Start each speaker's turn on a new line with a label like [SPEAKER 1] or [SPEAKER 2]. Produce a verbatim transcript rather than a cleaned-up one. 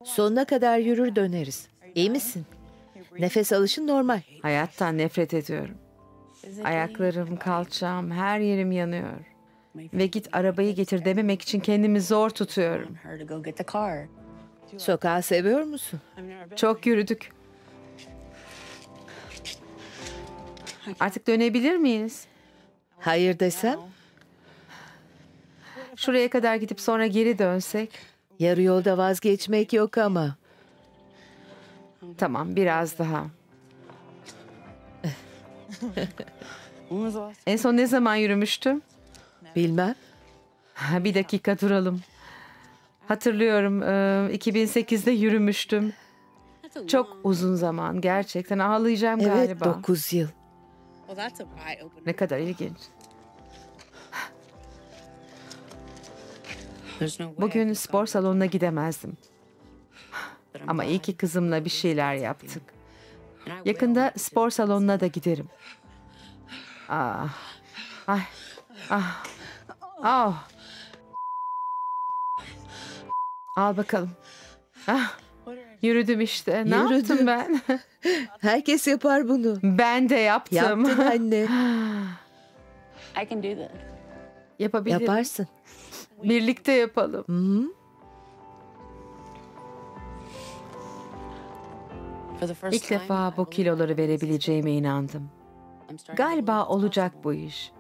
[SPEAKER 1] Sonuna kadar yürür döneriz. İyi misin? Nefes alışın normal.
[SPEAKER 2] Hayattan nefret ediyorum. Ayaklarım, kalçam, her yerim yanıyor. Ve git arabayı getir dememek için kendimi zor tutuyorum.
[SPEAKER 1] Sokağı seviyor musun?
[SPEAKER 2] Çok yürüdük. Artık dönebilir miyiz?
[SPEAKER 1] Hayır desem?
[SPEAKER 2] Şuraya kadar gidip sonra geri dönsek.
[SPEAKER 1] Yarı yolda vazgeçmek yok ama.
[SPEAKER 2] Tamam, biraz daha. En son ne zaman yürümüştüm?
[SPEAKER 1] Bilmem.
[SPEAKER 2] Ha, Bir dakika duralım. Hatırlıyorum, e, iki bin sekizde yürümüştüm. Çok uzun zaman, gerçekten ağlayacağım
[SPEAKER 1] Evet,
[SPEAKER 2] galiba.
[SPEAKER 1] dokuz yıl.
[SPEAKER 2] Ne kadar ilginç. Bugün spor salonuna gidemezdim. Ama iyi ki kızımla bir şeyler yaptık. Yakında spor salonuna da giderim. Ah, ay, ah, ah. Al bakalım. Ah, yürüdüm işte. Ne
[SPEAKER 1] Yürüdün.
[SPEAKER 2] yaptım ben?
[SPEAKER 1] Herkes yapar bunu.
[SPEAKER 2] Ben de yaptım.
[SPEAKER 1] Yaptın anne.
[SPEAKER 3] I can do this.
[SPEAKER 2] Yapabilirim.
[SPEAKER 1] Yaparsın.
[SPEAKER 2] Birlikte yapalım.
[SPEAKER 1] Hı?
[SPEAKER 2] İlk defa bu kiloları verebileceğime inandım. Galiba olacak bu iş.